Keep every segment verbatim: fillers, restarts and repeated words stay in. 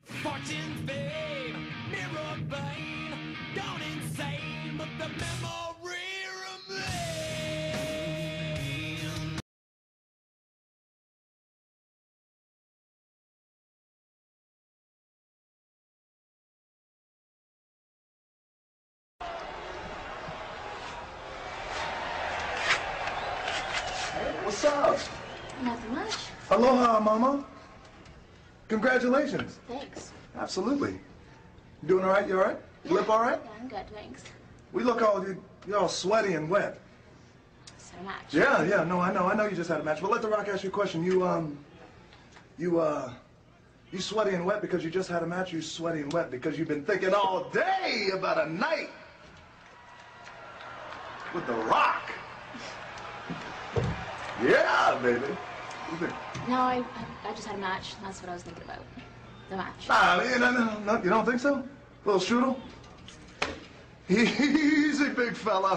Fortune, fame, mirror vein, gone insane, but the memory remains. Hey, what's up? Nothing much. Aloha, Mama. Congratulations. Thanks. Absolutely. You doing all right? You all right? You Yeah. look all right? Yeah, I'm good, thanks. We look all, you, you're all sweaty and wet. So match. Yeah, yeah, no, I know. I know you just had a match. But let The Rock ask you a question. You, um, you, uh, you sweaty and wet because you just had a match? You sweaty and wet because you've been thinking all day about a night with The Rock. Yeah, baby. You think- No, I, I I just had a match. That's what I was thinking about. The match. Nah, no, no, no, no, you don't think so? Little strudel? Easy, big fella.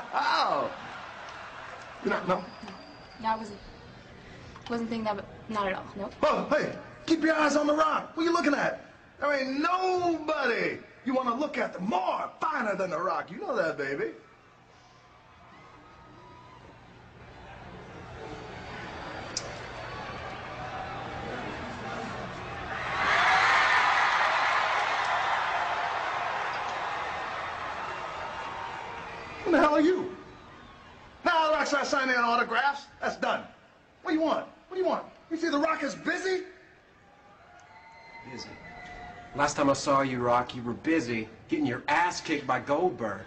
no, no. No, I wasn't. Wasn't thinking that, but not at all. Nope. Oh, hey, keep your eyes on The Rock. What are you looking at? There ain't nobody you want to look at more finer than The Rock. You know that, baby. Who the hell are you? Now The Rock starts signing autographs. That's done. What do you want? What do you want? You see The Rock is busy? Busy. Last time I saw you, Rock, you were busy getting your ass kicked by Goldberg.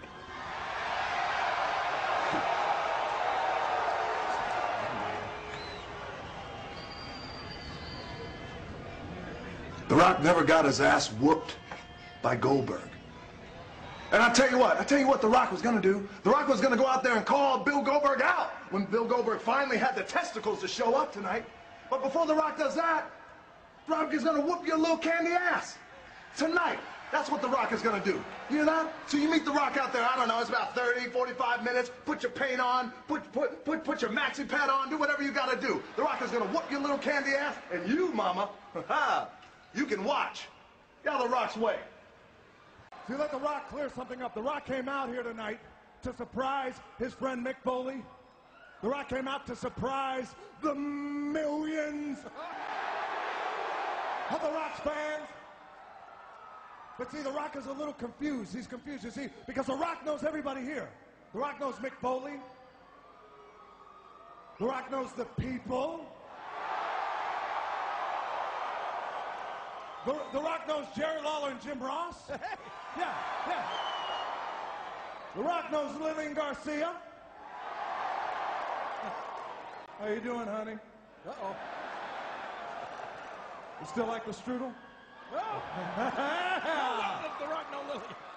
The Rock never got his ass whooped by Goldberg. And I tell you what, I tell you what The Rock was gonna do. The Rock was gonna go out there and call Bill Goldberg out when Bill Goldberg finally had the testicles to show up tonight. But before The Rock does that, The Rock is gonna whoop your little candy ass. Tonight, that's what The Rock is gonna do. You hear that? So you meet The Rock out there, I don't know, it's about thirty, forty-five minutes, put your paint on, put, put, put, put your maxi pad on, do whatever you gotta do. The Rock is gonna whoop your little candy ass, and you, mama, you can watch. Get out of The Rock's way. See, let The Rock clear something up. The Rock came out here tonight to surprise his friend Mick Foley. The Rock came out to surprise the millions of The Rock's fans. But see, The Rock is a little confused. He's confused, you see, because The Rock knows everybody here. The Rock knows Mick Foley. The Rock knows the people. The, the Rock knows Jerry Lawler and Jim Ross. Yeah, yeah. The Rock knows Lillian Garcia. How you doing, honey? Uh-oh. You still like the strudel? No! The Rock, no Lily.